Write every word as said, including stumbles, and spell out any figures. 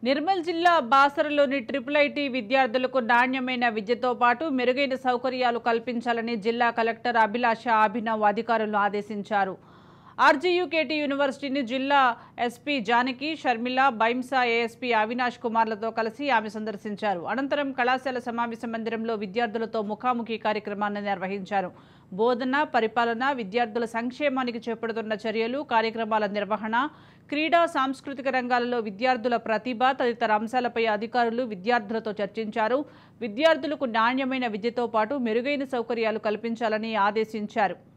నిర్మల్ జిల్లా బాసరలోని triple IT విద్యార్థులకు నాణ్యమైన విద్యతో పాటు మెరుగైన సౌకర్యాలు కల్పించాలని జిల్లా కలెక్టర్ అభిలాష అభినవ్ అధికారులను ఆదేశించారు. ఆర్జీయూకేటీ యూనివర్సిటీని జిల్లా ఎస్పీ జానకి షర్మిల, బైంసా ఏఎస్పీ అవినాష్ కుమార్లతో కలిసి ఆమె సందర్శించారు. అనంతరం కళాశాల సమావేశ మందిరంలో విద్యార్థులతో ముఖాముఖి కార్యక్రమాన్ని నిర్వహించారు. బోధన, పరిపాలన, విద్యార్థుల సంక్షేమానికి చేపడుతున్న చర్యలు, కార్యక్రమాల నిర్వహణ, క్రీడా, సాంస్కృతిక రంగాలలో విద్యార్థుల ప్రతిభ తదితర అంశాలపై అధికారులు విద్యార్థులతో చర్చించారు. విద్యార్థులకు నాణ్యమైన విద్యతో పాటు మెరుగైన సౌకర్యాలు కల్పించాలని ఆదేశించారు.